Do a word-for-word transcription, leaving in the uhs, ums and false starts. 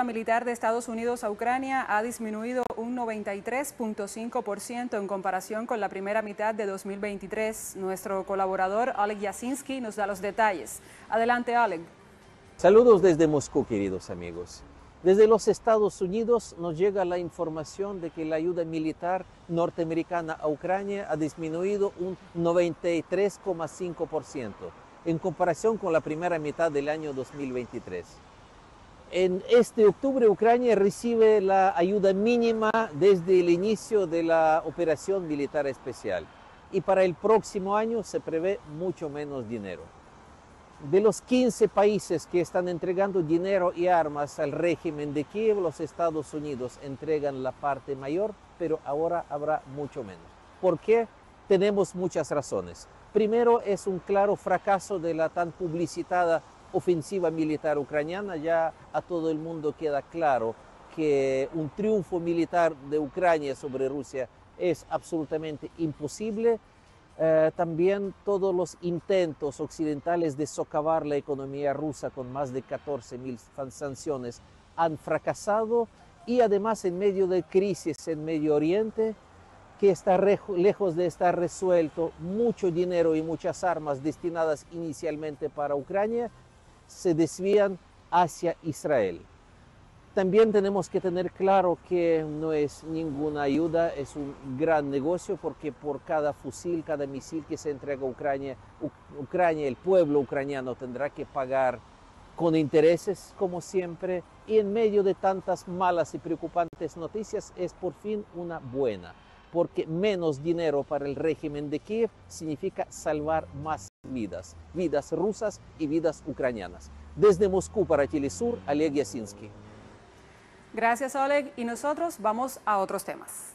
militar de Estados Unidos a Ucrania ha disminuido un noventa y tres punto cinco por ciento en comparación con la primera mitad de dos mil veintitrés. Nuestro colaborador Oleg Yasinski nos da los detalles. Adelante, Oleg. Saludos desde Moscú, queridos amigos. Desde los Estados Unidos nos llega la información de que la ayuda militar norteamericana a Ucrania ha disminuido un noventa y tres coma cinco por ciento en comparación con la primera mitad del año dos mil veintitrés. En este octubre, Ucrania recibe la ayuda mínima desde el inicio de la operación militar especial y para el próximo año se prevé mucho menos dinero. De los quince países que están entregando dinero y armas al régimen de Kiev, los Estados Unidos entregan la parte mayor, pero ahora habrá mucho menos. ¿Por qué? Tenemos muchas razones. Primero, es un claro fracaso de la tan publicitada ofensiva militar ucraniana. Ya a todo el mundo queda claro que un triunfo militar de Ucrania sobre Rusia es absolutamente imposible. Eh, también todos los intentos occidentales de socavar la economía rusa con más de catorce mil sanciones han fracasado, y además en medio de crisis en Medio Oriente, que está lejos de estar resuelto, mucho dinero y muchas armas destinadas inicialmente para Ucrania se desvían hacia Israel. También tenemos que tener claro que no es ninguna ayuda, es un gran negocio, porque por cada fusil, cada misil que se entrega a Ucrania, Ucrania, el pueblo ucraniano tendrá que pagar con intereses, como siempre, y en medio de tantas malas y preocupantes noticias es por fin una buena, porque menos dinero para el régimen de Kiev significa salvar más vidas, vidas rusas y vidas ucranianas. Desde Moscú para Telesur, Oleg Yasinski. Gracias, Oleg. Y nosotros vamos a otros temas.